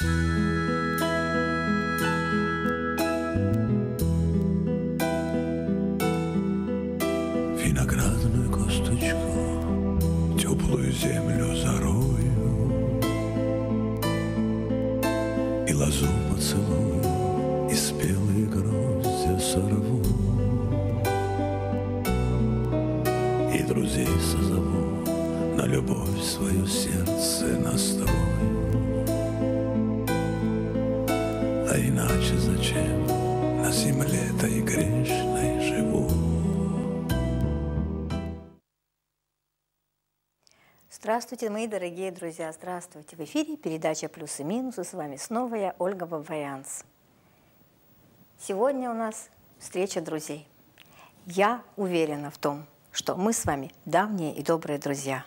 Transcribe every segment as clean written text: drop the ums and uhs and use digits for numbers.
Виноградную косточку, теплую землю зарою, и лозу поцелую, и спелые гроздья сорву, и друзей созову, на любовь свое сердце настрою. А иначе зачем на земле-то и грешной живу? Здравствуйте, мои дорогие друзья, здравствуйте! В эфире передача «Плюс и минус», и с вами снова я, Ольга Бабаянц. Сегодня у нас встреча друзей. Я уверена в том, что мы с вами давние и добрые друзья.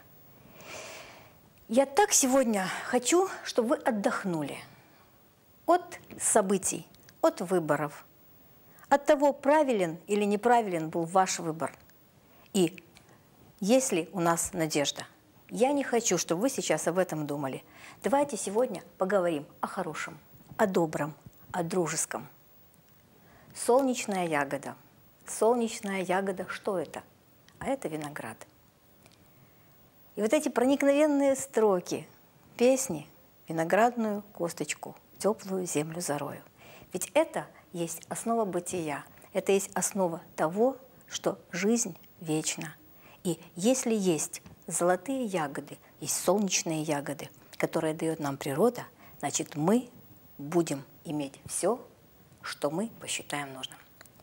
Я так сегодня хочу, чтобы вы отдохнули от событий, от выборов, от того, правилен или неправилен был ваш выбор. И есть ли у нас надежда? Я не хочу, чтобы вы сейчас об этом думали. Давайте сегодня поговорим о хорошем, о добром, о дружеском. Солнечная ягода. Солнечная ягода, что это? А это виноград. И вот эти проникновенные строки песни «Виноградную косточку, теплую землю зарою». Ведь это есть основа бытия, это есть основа того, что жизнь вечна. И если есть золотые ягоды, есть солнечные ягоды, которые дает нам природа, значит, мы будем иметь все, что мы посчитаем нужным.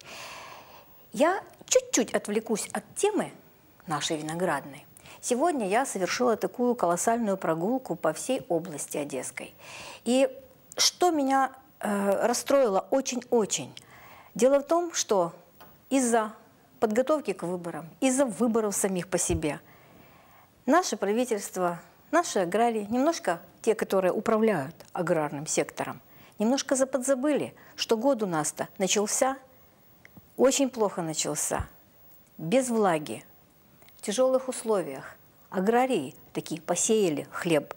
Я чуть-чуть отвлекусь от темы нашей виноградной. Сегодня я совершила такую колоссальную прогулку по всей области Одесской. И что меня расстроило очень-очень? Дело в том, что из-за подготовки к выборам, из-за выборов самих по себе, наше правительство, наши аграрии, немножко те, которые управляют аграрным сектором, немножко заподзабыли, что год у нас-то начался, очень плохо начался, без влаги, в тяжелых условиях. Аграрии такие посеяли хлеб.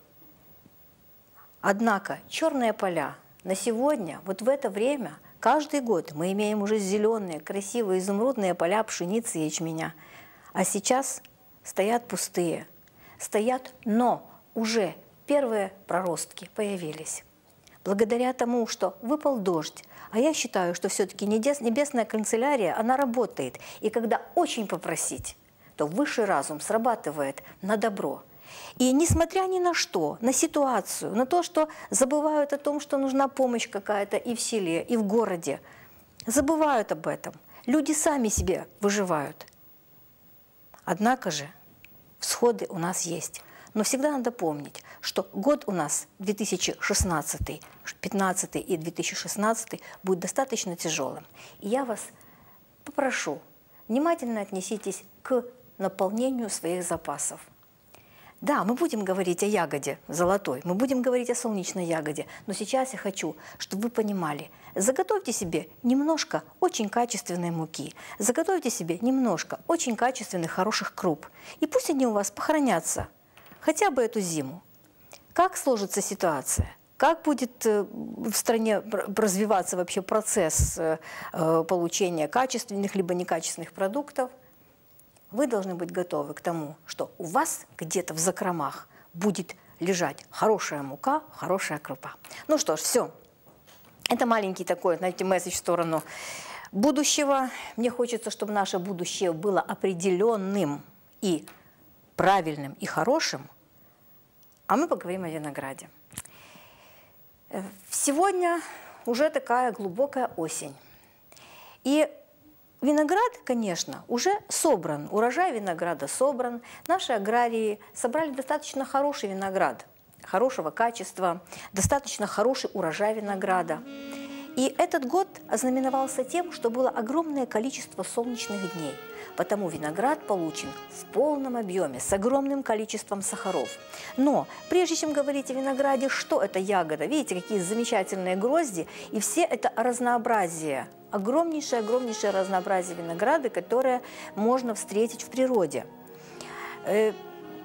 Однако черные поля на сегодня, вот в это время, каждый год мы имеем уже зеленые, красивые, изумрудные поля пшеницы и ячменя. А сейчас стоят пустые. Стоят, но уже первые проростки появились. Благодаря тому, что выпал дождь, а я считаю, что все-таки небесная канцелярия, она работает. И когда очень попросить, то высший разум срабатывает на добро. И несмотря ни на что, на ситуацию, на то, что забывают о том, что нужна помощь какая-то и в селе, и в городе, забывают об этом. Люди сами себе выживают. Однако же всходы у нас есть. Но всегда надо помнить, что год у нас 2016, 2015 и 2016 будет достаточно тяжелым. И я вас попрошу, внимательно отнеситесь к наполнению своих запасов. Да, мы будем говорить о ягоде золотой, мы будем говорить о солнечной ягоде, но сейчас я хочу, чтобы вы понимали, заготовьте себе немножко очень качественной муки, заготовьте себе немножко очень качественных, хороших круп, и пусть они у вас похоронятся хотя бы эту зиму. Как сложится ситуация? Как будет в стране развиваться вообще процесс получения качественных либо некачественных продуктов? Вы должны быть готовы к тому, что у вас где-то в закромах будет лежать хорошая мука, хорошая крупа. Ну что ж, все. Это маленький такой, знаете, месседж в сторону будущего. Мне хочется, чтобы наше будущее было определенным и правильным, и хорошим. А мы поговорим о винограде. Сегодня уже такая глубокая осень. И виноград, конечно, уже собран, урожай винограда собран. Наши аграрии собрали достаточно хороший виноград, хорошего качества, достаточно хороший урожай винограда. И этот год ознаменовался тем, что было огромное количество солнечных дней. Потому виноград получен в полном объеме, с огромным количеством сахаров. Но прежде чем говорить о винограде, что это ягода? Видите, какие замечательные грозди, и все это разнообразие, огромнейшее разнообразие винограда, которое можно встретить в природе.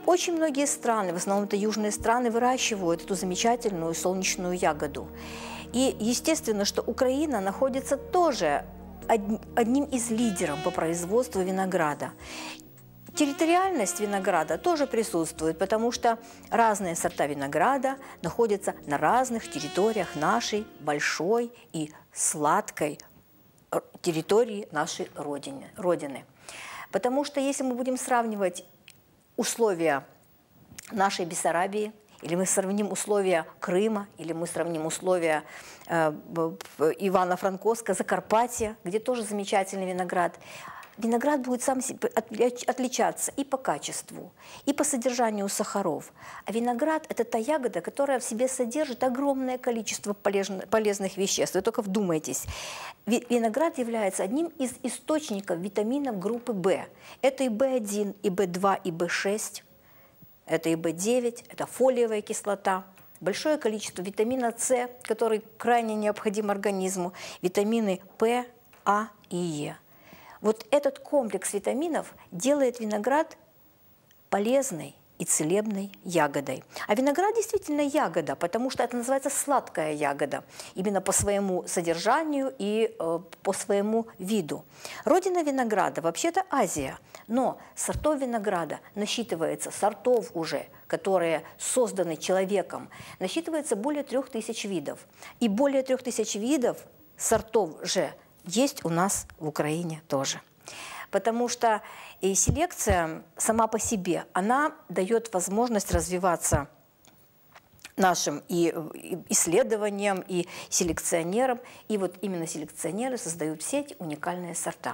Очень многие страны, в основном это южные страны, выращивают эту замечательную солнечную ягоду. И естественно, что Украина находится тоже одним из лидеров по производству винограда. Территориальность винограда тоже присутствует, потому что разные сорта винограда находятся на разных территориях нашей большой и сладкой территории нашей Родины. Потому что если мы будем сравнивать условия нашей Бессарабии, или мы сравним условия Крыма, или мы сравним условия Ивано-Франковска, Закарпатья, где тоже замечательный виноград, виноград будет сам отличаться и по качеству, и по содержанию сахаров. А виноград – это та ягода, которая в себе содержит огромное количество полезных веществ. Вы только вдумайтесь. Виноград является одним из источников витаминов группы В. Это и В1, и В2, и В6. Это и В9, это фолиевая кислота. Большое количество витамина С, который крайне необходим организму. Витамины П, А и Е. Вот этот комплекс витаминов делает виноград полезной и целебной ягодой. А виноград действительно ягода, потому что это называется сладкая ягода, именно по своему содержанию и по своему виду. Родина винограда вообще-то Азия, но сортов винограда насчитывается, сортов уже, которые созданы человеком, насчитывается более 3000 видов. И более 3000 видов сортов же есть у нас в Украине тоже. Потому что и селекция сама по себе, она дает возможность развиваться нашим и исследованиям, и селекционерам. И вот именно селекционеры создают все эти уникальные сорта.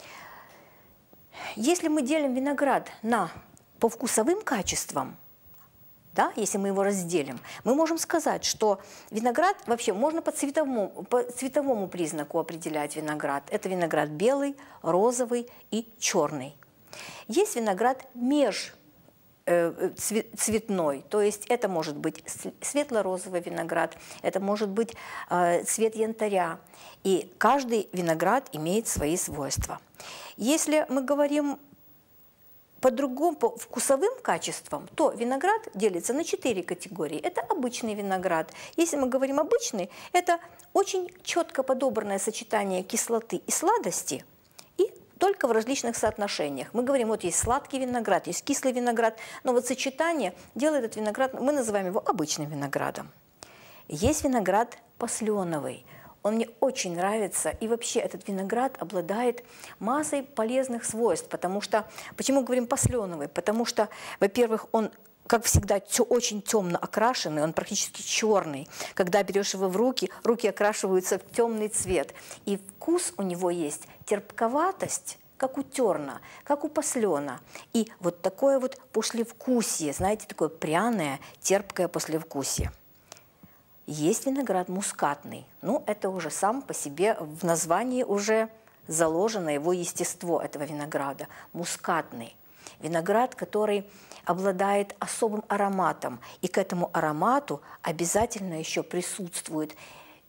Если мы делим виноград по вкусовым качествам, да, если мы его разделим, мы можем сказать, что виноград вообще можно по цветовому признаку определять виноград. Это виноград белый, розовый и черный. Есть виноград межцветной, то есть это может быть светло-розовый виноград, это может быть цвет янтаря. И каждый виноград имеет свои свойства. Если мы говорим по вкусовым качествам, то виноград делится на 4 категории. Это обычный виноград. Если мы говорим обычный, это очень четко подобранное сочетание кислоты и сладости, и только в различных соотношениях. Мы говорим, вот есть сладкий виноград, есть кислый виноград, но вот сочетание делает этот виноград, мы называем его обычным виноградом. Есть виноград посленовый. Он мне очень нравится, и вообще этот виноград обладает массой полезных свойств, потому что, почему говорим посленовый? Потому что, во-первых, он, как всегда, очень темно окрашенный, он практически черный. Когда берешь его в руки, руки окрашиваются в темный цвет. И вкус у него есть терпковатость, как у терна, как у послена. И вот такое вот послевкусие, знаете, такое пряное, терпкое послевкусие. Есть виноград мускатный. Ну, это уже сам по себе в названии уже заложено его естество этого винограда. Мускатный. Виноград, который обладает особым ароматом. И к этому аромату обязательно еще присутствует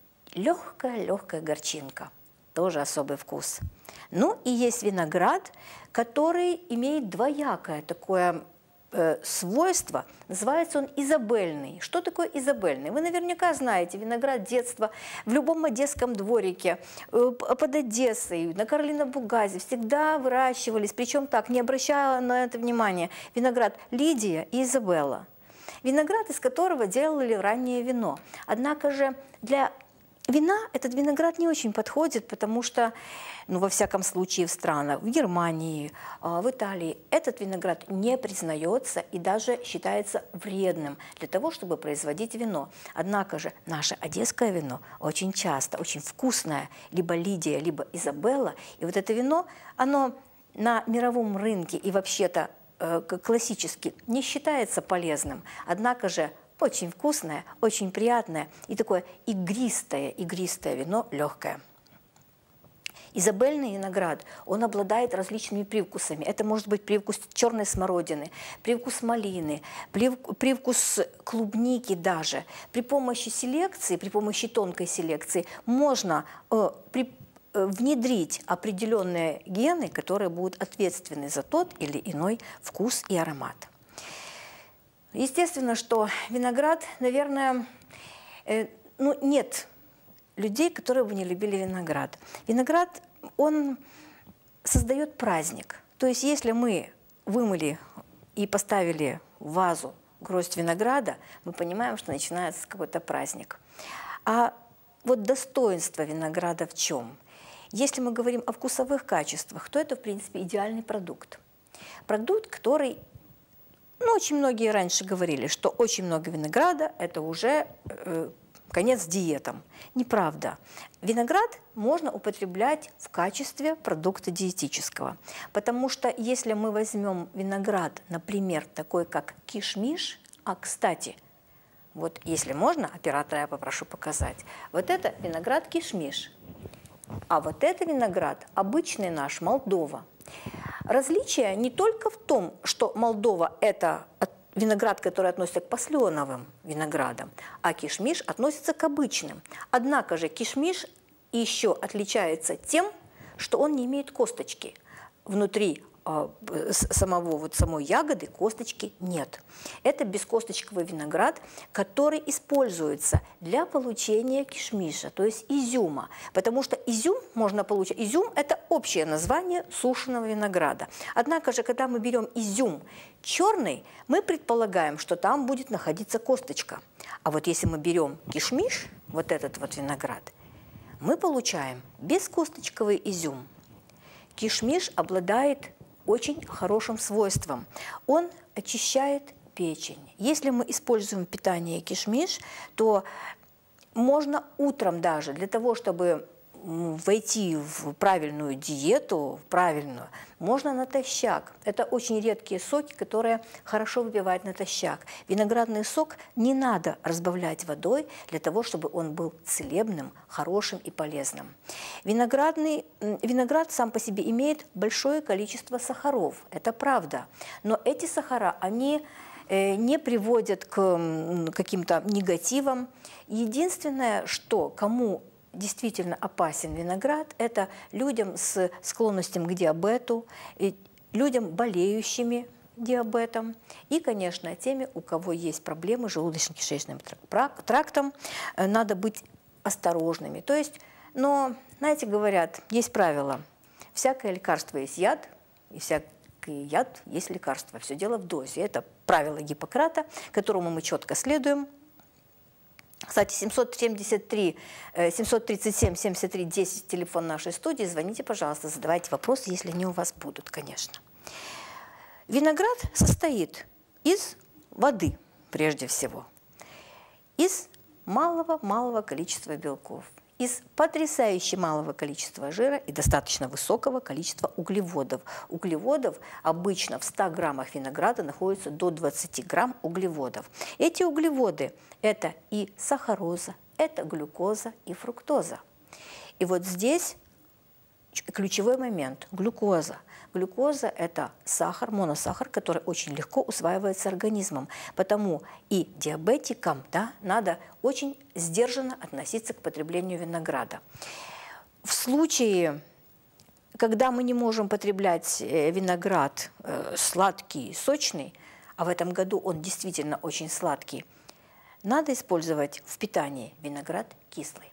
легкая горчинка. Тоже особый вкус. Ну, и есть виноград, который имеет двоякое такое свойство, называется он изабельный. Что такое изабельный? Вы наверняка знаете, виноград детства в любом одесском дворике, под Одессой, на Карлином Бугазе всегда выращивались, причем так, не обращая на это внимания, виноград Лидия и Изабелла. Виноград, из которого делали раннее вино. Однако же для вина этот виноград не очень подходит, потому что, ну, во всяком случае, в странах, в Германии, в Италии, этот виноград не признается и даже считается вредным для того, чтобы производить вино. Однако же наше одесское вино очень часто, очень вкусное, либо Лидия, либо Изабелла. И вот это вино, оно на мировом рынке и вообще-то классически не считается полезным. Однако же очень вкусное, очень приятное и такое игристое вино, легкое. Изабельный виноград, он обладает различными привкусами. Это может быть привкус черной смородины, привкус малины, привкус клубники даже. При помощи селекции, при помощи тонкой селекции можно внедрить определенные гены, которые будут ответственны за тот или иной вкус и аромат. Естественно, что виноград, наверное, нет людей, которые бы не любили виноград. Виноград, он создает праздник. То есть если мы вымыли и поставили в вазу гроздь винограда, мы понимаем, что начинается какой-то праздник. А вот достоинство винограда в чем? Если мы говорим о вкусовых качествах, то это, в принципе, идеальный продукт. Продукт, который, очень многие раньше говорили, что очень много винограда – это уже конец диетам. Неправда. Виноград можно употреблять в качестве продукта диетического. Потому что если мы возьмем виноград, например, такой как кишмиш, кстати, вот если можно, оператора я попрошу показать, вот это виноград кишмиш, а вот это виноград обычный наш, Молдова. Различие не только в том, что Молдова – это виноград, который относится к посленовым виноградам, а кишмиш относится к обычным. Однако же кишмиш еще отличается тем, что он не имеет косточки. Внутри самой ягоды косточки нет. Это бескосточковый виноград, который используется для получения кишмиша, то есть изюма. Потому что изюм можно получить. Изюм – это общее название сушеного винограда. Однако же, когда мы берем изюм черный, мы предполагаем, что там будет находиться косточка. А вот если мы берем кишмиш, вот этот вот виноград, мы получаем бескосточковый изюм. Кишмиш обладает очень хорошим свойством. Он очищает печень. Если мы используем питание кишмиш, то можно утром даже, для того, чтобы войти в правильную диету, можно натощак. Это очень редкие соки, которые хорошо выпивать натощак. Виноградный сок не надо разбавлять водой для того, чтобы он был целебным, хорошим и полезным. Виноград сам по себе имеет большое количество сахаров, это правда. Но эти сахара, они не приводят к каким-то негативам. Единственное, что кому действительно опасен виноград, это людям с склонностью к диабету, людям, болеющими диабетом, и, конечно, теми, у кого есть проблемы с желудочно-кишечным трактом, надо быть осторожными. То есть, но, знаете, говорят, есть правило: всякое лекарство есть яд, и всякий яд есть лекарство. Все дело в дозе. Это правило Гиппократа, которому мы четко следуем. Кстати, 737-73-10, телефон нашей студии. Звоните, пожалуйста, задавайте вопросы, если они у вас будут, конечно. Виноград состоит из воды, прежде всего, из малого количества белков, из потрясающе малого количества жира и достаточно высокого количества углеводов. Углеводов обычно в 100 граммах винограда находится до 20 грамм углеводов. Эти углеводы – это и сахароза, это глюкоза и фруктоза. И вот здесь ключевой момент – глюкоза. Глюкоза – это сахар, моносахар, который очень легко усваивается организмом. Потому и диабетикам надо очень сдержанно относиться к потреблению винограда. В случае, когда мы не можем потреблять виноград сладкий, сочный, а в этом году он действительно очень сладкий, надо использовать в питании виноград кислый.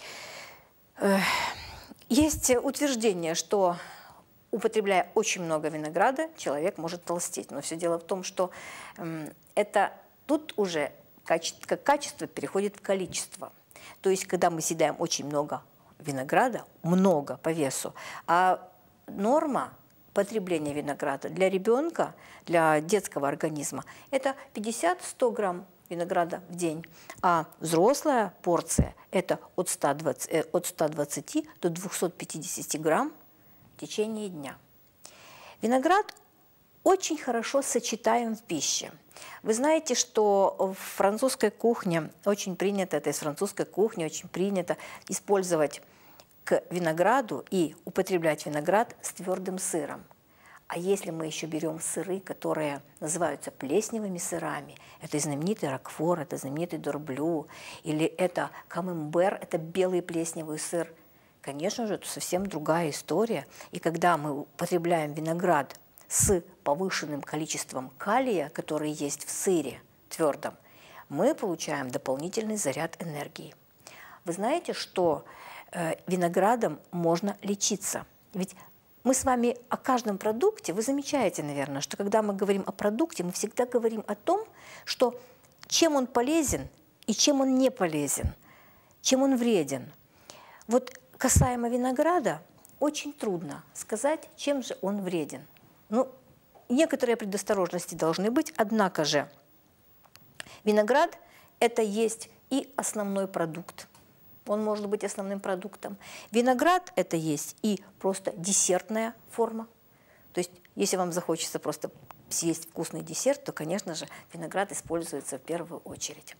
Есть утверждение, что употребляя очень много винограда, человек может толстеть. Но все дело в том, что тут уже качество переходит в количество. То есть, когда мы съедаем очень много винограда, много по весу, а норма потребления винограда для ребенка, для детского организма, это 50-100 грамм винограда в день, а взрослая порция – это от 120 до 250 грамм в течение дня. Виноград очень хорошо сочетаем в пище. Вы знаете, что в французской кухне очень принято, это из французской кухни, очень принято использовать к винограду и употреблять виноград с твердым сыром. А если мы еще берем сыры, которые называются плесневыми сырами, это знаменитый рокфор, это знаменитый дорблю, или это камембер, это белый плесневый сыр, конечно же, это совсем другая история. И когда мы употребляем виноград с повышенным количеством калия, который есть в сыре, твердом, мы получаем дополнительный заряд энергии. Вы знаете, что виноградом можно лечиться? Ведь мы с вами о каждом продукте, вы замечаете, наверное, что когда мы говорим о продукте, мы всегда говорим о том, что чем он полезен и чем он не полезен, чем он вреден. Вот касаемо винограда, очень трудно сказать, чем же он вреден. Ну, некоторые предосторожности должны быть, однако же виноград – это есть и основной продукт. Он может быть основным продуктом. Виноград – это есть и просто десертная форма. То есть, если вам захочется просто съесть вкусный десерт, то, конечно же, виноград используется в первую очередь.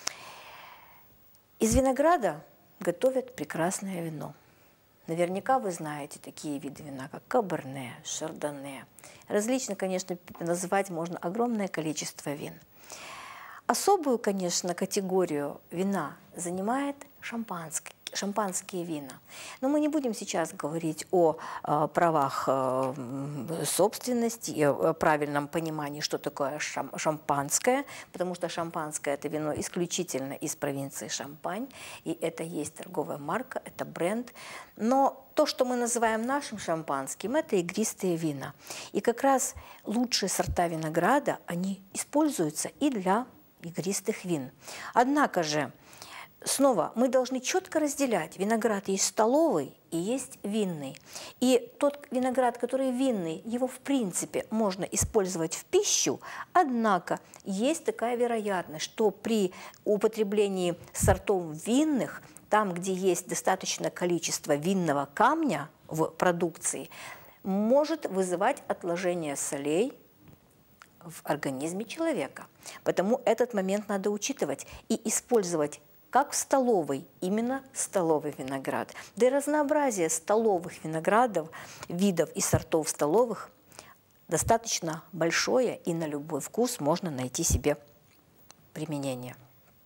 Из винограда готовят прекрасное вино. Наверняка вы знаете такие виды вина, как каберне, шардоне. Различно, конечно, назвать можно огромное количество вин. Особую, конечно, категорию вина занимает шампанские вина. Но мы не будем сейчас говорить о правах собственности, и о правильном понимании, что такое шампанское, потому что шампанское – это вино исключительно из провинции Шампань, и это есть торговая марка, это бренд. Но то, что мы называем нашим шампанским, это игристые вина. И как раз лучшие сорта винограда, они используются и для игристых вин. Однако же, снова, мы должны четко разделять. Виноград есть столовый и есть винный. И тот виноград, который винный, его в принципе можно использовать в пищу, однако есть такая вероятность, что при употреблении сортов винных, там, где есть достаточное количество винного камня в продукции, может вызывать отложение солей в организме человека. Потому этот момент надо учитывать и использовать как в столовой, именно столовый виноград. Да и разнообразие столовых виноградов, видов и сортов столовых достаточно большое, и на любой вкус можно найти себе применение.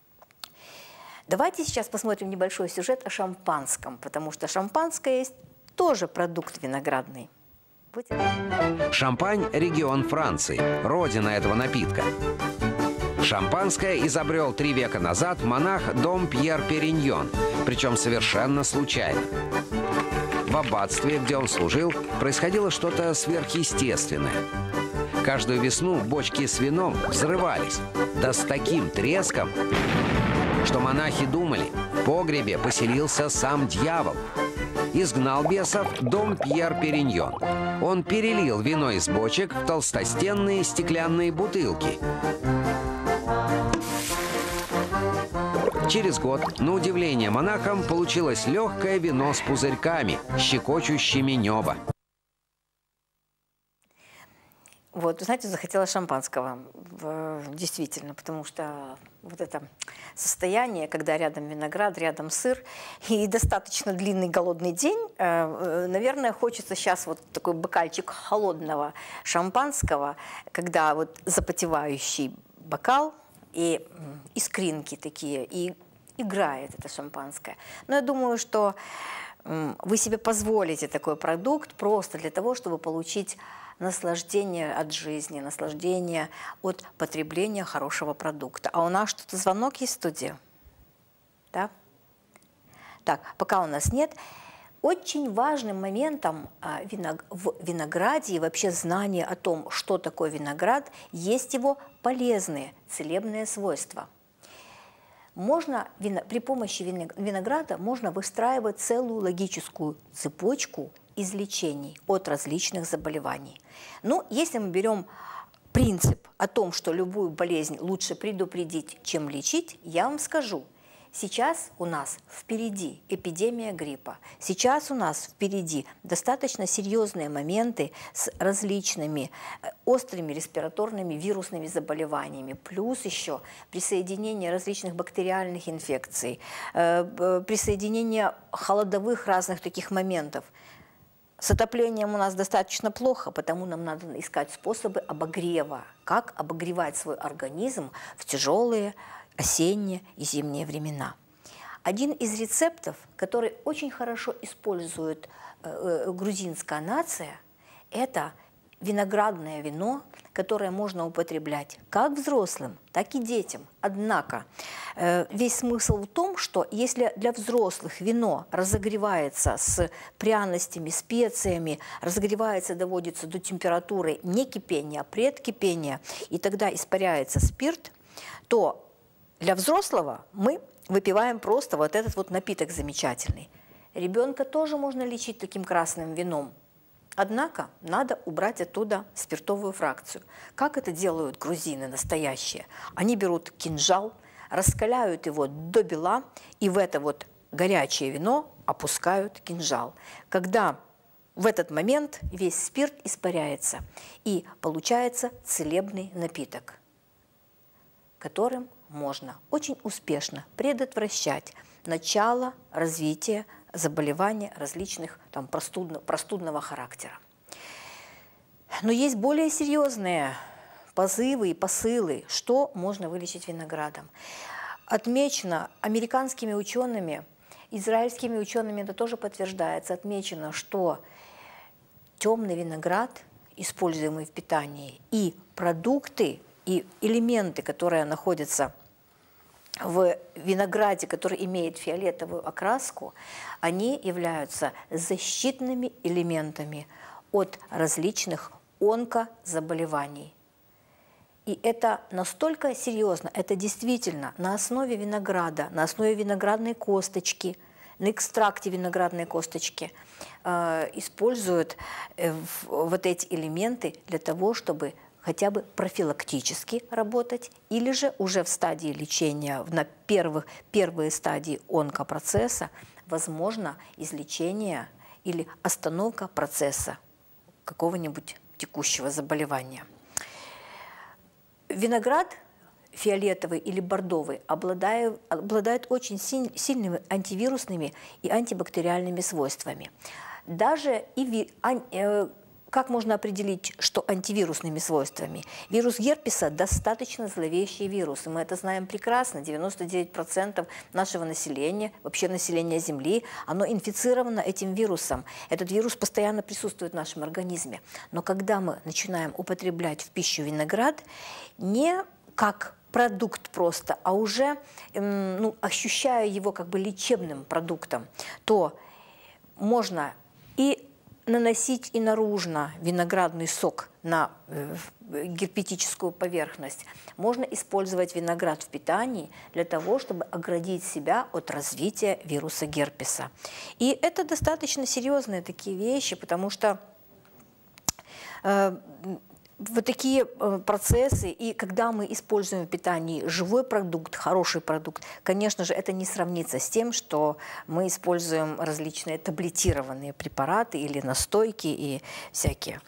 Давайте сейчас посмотрим небольшой сюжет о шампанском, потому что шампанское есть тоже продукт виноградный. Шампань – регион Франции, родина этого напитка. Шампанское изобрел 3 века назад монах Дом Пьер Периньон, причем совершенно случайно. В аббатстве, где он служил, происходило что-то сверхъестественное. Каждую весну бочки с вином взрывались, да с таким треском, что монахи думали, в погребе поселился сам дьявол. Изгнал бесов Дом Пьер Периньон. Он перелил вино из бочек в толстостенные стеклянные бутылки. Через год, на удивление монахам, получилось легкое вино с пузырьками, щекочущими небо. Вот, знаете, захотела шампанского, действительно, потому что вот это состояние, когда рядом виноград, рядом сыр и достаточно длинный голодный день, наверное, хочется сейчас вот такой бокальчик холодного шампанского, когда вот запотевающий бокал и искринки такие, и играет это шампанское. Но я думаю, что вы себе позволите такой продукт просто для того, чтобы получить наслаждение от жизни, наслаждение от потребления хорошего продукта. А у нас что-то звонок есть в студии? Да? Так, пока у нас нет. Очень важным моментом в винограде и вообще знание о том, что такое виноград, есть его полезные целебные свойства. При помощи винограда можно выстраивать целую логическую цепочку излечений от различных заболеваний. Ну, если мы берем принцип о том, что любую болезнь лучше предупредить, чем лечить, я вам скажу, сейчас у нас впереди эпидемия гриппа, сейчас у нас впереди достаточно серьезные моменты с различными острыми респираторными вирусными заболеваниями, плюс еще присоединение различных бактериальных инфекций, присоединение холодовых разных таких моментов. С отоплением у нас достаточно плохо, потому нам надо искать способы обогрева, как обогревать свой организм в тяжелые осенние и зимние времена. Один из рецептов, который очень хорошо использует грузинская нация, это виноградное вино которое можно употреблять как взрослым, так и детям. Однако весь смысл в том, что если для взрослых вино разогревается с пряностями, специями, разогревается, доводится до температуры не кипения, а предкипения, и тогда испаряется спирт, то для взрослого мы выпиваем просто вот этот вот напиток замечательный. Ребенка тоже можно лечить таким красным вином. Однако надо убрать оттуда спиртовую фракцию. Как это делают грузины настоящие? Они берут кинжал, раскаляют его до бела и в это вот горячее вино опускают кинжал. Когда в этот момент весь спирт испаряется и получается целебный напиток, которым можно очень успешно предотвращать начало развития заболевания различных там, простудного характера. Но есть более серьезные позывы и посылы, что можно вылечить виноградом. Отмечено американскими учеными, израильскими учеными это тоже подтверждается, отмечено, что темный виноград, используемый в питании, и продукты, и элементы, которые находятся в винограде, который имеет фиолетовую окраску, они являются защитными элементами от различных онкозаболеваний. И это настолько серьезно, это действительно на основе винограда, на основе виноградной косточки, на экстракте виноградной косточки используют вот эти элементы для того, чтобы хотя бы профилактически работать, или же уже в стадии лечения, на первые стадии онкопроцесса, возможно излечение или остановка процесса какого-нибудь текущего заболевания. Виноград фиолетовый или бордовый обладает очень сильными антивирусными и антибактериальными свойствами. Даже как можно определить, что антивирусными свойствами? Вирус герпеса достаточно зловещий вирус, и мы это знаем прекрасно. 99% нашего населения, вообще населения Земли, оно инфицировано этим вирусом. Этот вирус постоянно присутствует в нашем организме. Но когда мы начинаем употреблять в пищу виноград, не как продукт просто, а уже ощущая его как бы лечебным продуктом, то можно и наносить и наружно виноградный сок на герпетическую поверхность. Можно использовать виноград в питании для того, чтобы оградить себя от развития вируса герпеса. И это достаточно серьезные такие вещи, потому что вот такие процессы, и когда мы используем в питании живой продукт, хороший продукт, конечно же, это не сравнится с тем, что мы используем различные таблетированные препараты или настойки и всякие.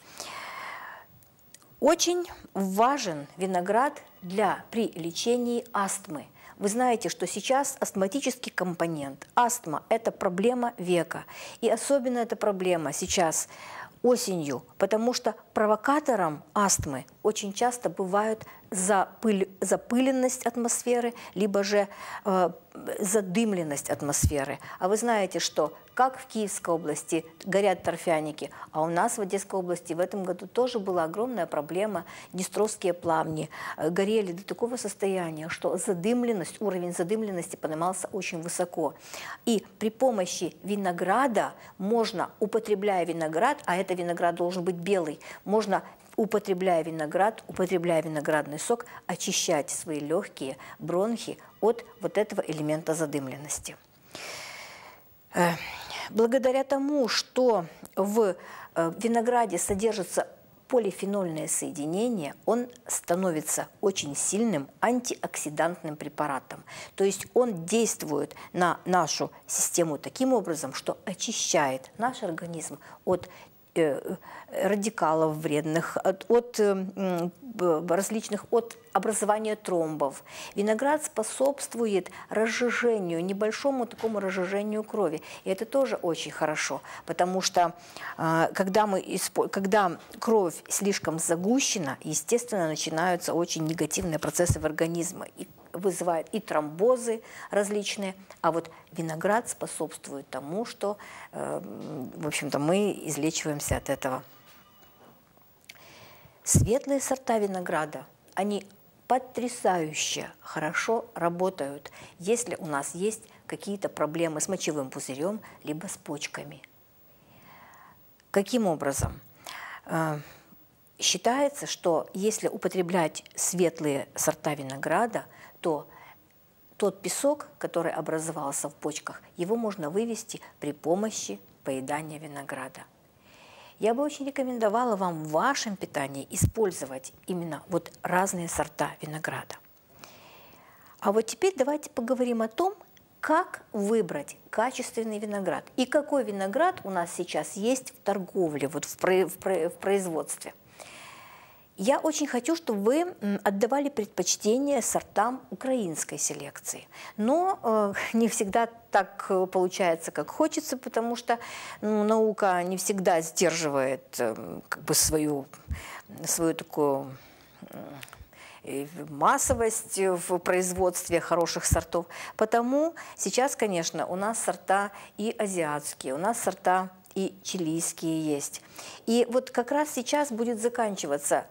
Очень важен виноград при лечении астмы. Вы знаете, что сейчас астматический компонент. Астма – это проблема века. И особенно эта проблема сейчас осенью, потому что провокатором астмы очень часто бывают запыленность атмосферы, либо же задымленность атмосферы. А вы знаете, что как в Киевской области горят торфяники, а у нас в Одесской области в этом году тоже была огромная проблема. Днестровские плавни горели до такого состояния, что уровень задымленности поднимался очень высоко. И при помощи винограда можно, употребляя виноград, а это виноград должен быть белый, можно, употребляя виноградный сок, очищать свои легкие, бронхи от вот этого элемента задымленности. Благодаря тому, что в винограде содержится полифенольное соединение, он становится очень сильным антиоксидантным препаратом. То есть он действует на нашу систему таким образом, что очищает наш организм от радикалов вредных, от образования тромбов. Виноград способствует разжижению, небольшому такому разжижению крови. И это тоже очень хорошо, потому что когда кровь слишком загущена, естественно, начинаются очень негативные процессы в организме. И вызывает и тромбозы различные, а вот виноград способствует тому, что, в общем-то, мы излечиваемся от этого. Светлые сорта винограда, они потрясающе хорошо работают, если у нас есть какие-то проблемы с мочевым пузырем, либо с почками. Каким образом? Считается, что если употреблять светлые сорта винограда, то тот песок, который образовался в почках, его можно вывести при помощи поедания винограда. Я бы очень рекомендовала вам в вашем питании использовать именно вот разные сорта винограда. А вот теперь давайте поговорим о том, как выбрать качественный виноград и какой виноград у нас сейчас есть в торговле, вот в производстве. Я очень хочу, чтобы вы отдавали предпочтение сортам украинской селекции. Но не всегда так получается, как хочется, потому что наука не всегда сдерживает как бы свою такую массовость в производстве хороших сортов. Потому сейчас, конечно, у нас сорта и азиатские, у нас сорта и чилийские есть. И вот как раз сейчас будет заканчиваться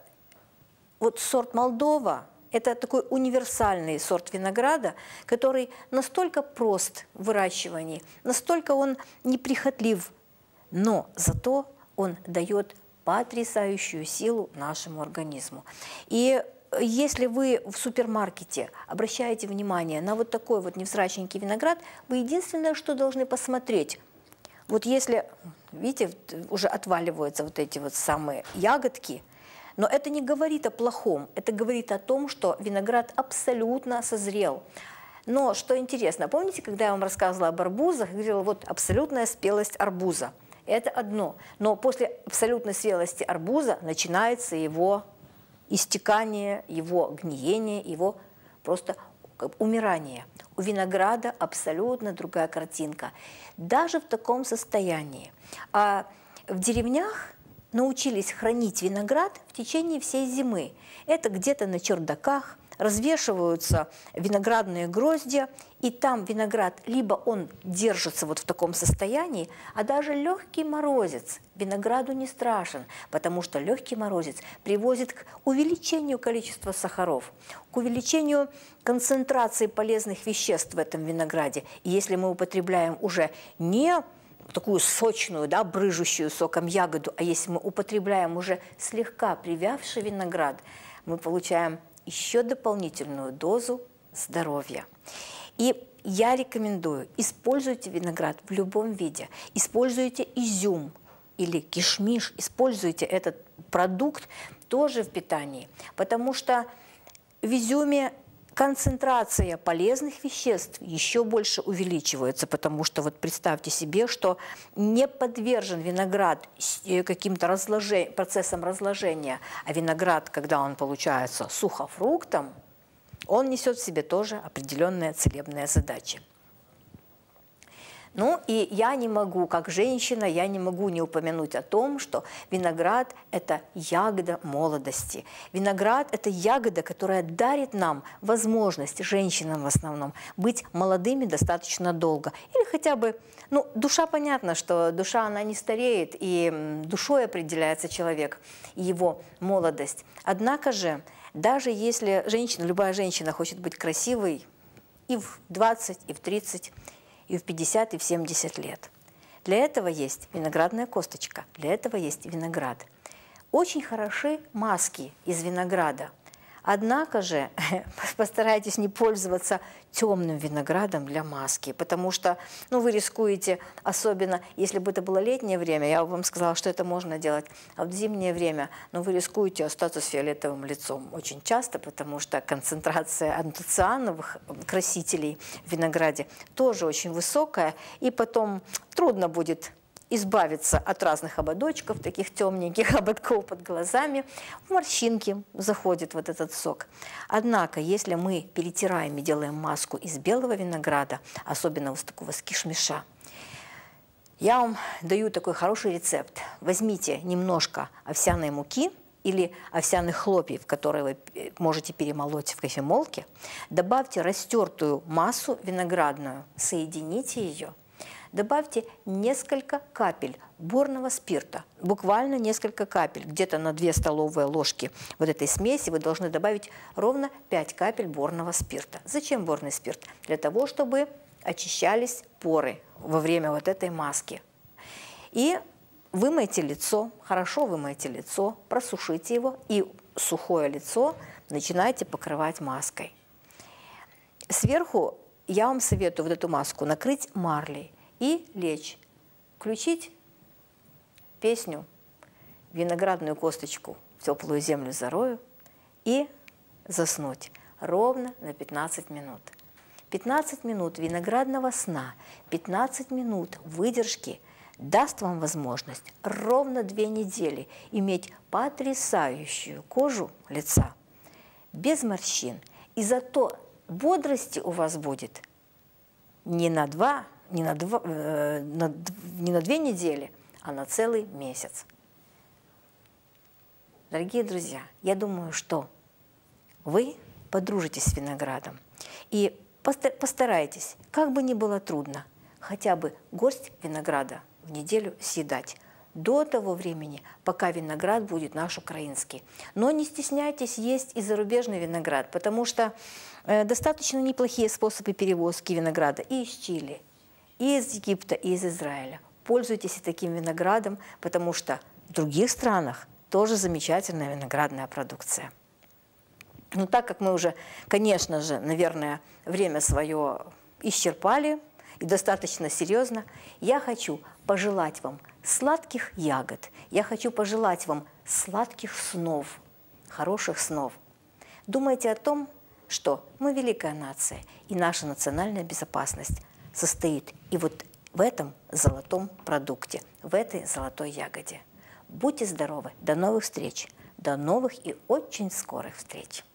вот сорт Молдова. Это такой универсальный сорт винограда, который настолько прост в выращивании, настолько он неприхотлив, но зато он дает потрясающую силу нашему организму. И если вы в супермаркете обращаете внимание на вот такой вот невзрачненький виноград, вы единственное, что должны посмотреть, вот если, видите, уже отваливаются вот эти вот самые ягодки, но это не говорит о плохом, это говорит о том, что виноград абсолютно созрел. Но что интересно, помните, когда я вам рассказывала об арбузах, я говорила, вот абсолютная спелость арбуза. Это одно. Но после абсолютной спелости арбуза начинается его истекание, его гниение, его просто умирание. У винограда абсолютно другая картинка. Даже в таком состоянии. А в деревнях научились хранить виноград в течение всей зимы. Это где-то на чердаках развешиваются виноградные гроздья, и там виноград либо он держится вот в таком состоянии, а даже легкий морозец винограду не страшен, потому что легкий морозец приводит к увеличению количества сахаров, к увеличению концентрации полезных веществ в этом винограде. И если мы употребляем уже не такую сочную, да, брыжущую соком ягоду, а если мы употребляем уже слегка привявший виноград, мы получаем еще дополнительную дозу здоровья. И я рекомендую, используйте виноград в любом виде. Используйте изюм или кишмиш, используйте этот продукт тоже в питании, потому что в изюме концентрация полезных веществ еще больше увеличивается, потому что вот представьте себе, что не подвержен виноград каким-то процессам разложения, а виноград, когда он получается сухофруктом, он несет в себе тоже определенные целебные задачи. Ну и я не могу, как женщина, я не могу не упомянуть о том, что виноград – это ягода молодости. Виноград – это ягода, которая дарит нам возможность, женщинам в основном, быть молодыми достаточно долго. Или хотя бы, ну, душа, понятно, что душа, она не стареет, и душой определяется человек, и его молодость. Однако же, даже если женщина, любая женщина хочет быть красивой и в 20, и в 30, и в 50, и в 70 лет. Для этого есть виноградная косточка, для этого есть виноград. Очень хороши маски из винограда. Однако же постарайтесь не пользоваться темным виноградом для маски, потому что вы рискуете, особенно если бы это было летнее время, я бы вам сказала, что это можно делать, а в зимнее время вы рискуете остаться с фиолетовым лицом очень часто, потому что концентрация антоциановых красителей в винограде тоже очень высокая, и потом трудно будет избавиться от разных ободочков, таких темненьких ободков под глазами, в морщинки заходит вот этот сок. Однако, если мы перетираем и делаем маску из белого винограда, особенно вот такого с кишмиша, я вам даю такой хороший рецепт. Возьмите немножко овсяной муки или овсяных хлопьев, которые вы можете перемолоть в кофемолке, добавьте растертую массу виноградную, соедините ее, добавьте несколько капель борного спирта, буквально несколько капель, где-то на 2 столовые ложки вот этой смеси вы должны добавить ровно 5 капель борного спирта. Зачем борный спирт? Для того, чтобы очищались поры во время вот этой маски. И вымойте лицо, хорошо вымойте лицо, просушите его и сухое лицо начинайте покрывать маской. Сверху я вам советую вот эту маску накрыть марлей и лечь, включить песню «Виноградную косточку в теплую землю зарою» и заснуть ровно на 15 минут. 15 минут виноградного сна, 15 минут выдержки даст вам возможность ровно 2 недели иметь потрясающую кожу лица, без морщин. И зато бодрости у вас будет не на 2 недели, а на целый месяц. Дорогие друзья, я думаю, что вы подружитесь с виноградом и постарайтесь, как бы ни было трудно, хотя бы горсть винограда в неделю съедать до того времени, пока виноград будет наш украинский. Но не стесняйтесь есть и зарубежный виноград, потому что достаточно неплохие способы перевозки винограда и из Чили, и из Египта, и из Израиля. Пользуйтесь и таким виноградом, потому что в других странах тоже замечательная виноградная продукция. Но так как мы уже, конечно же, наверное, время свое исчерпали, и достаточно серьезно, я хочу пожелать вам сладких ягод, я хочу пожелать вам сладких снов, хороших снов. Думайте о том, что мы великая нация, и наша национальная безопасность состоит и вот в этом золотом продукте, в этой золотой ягоде. Будьте здоровы, до новых встреч, до новых и очень скорых встреч.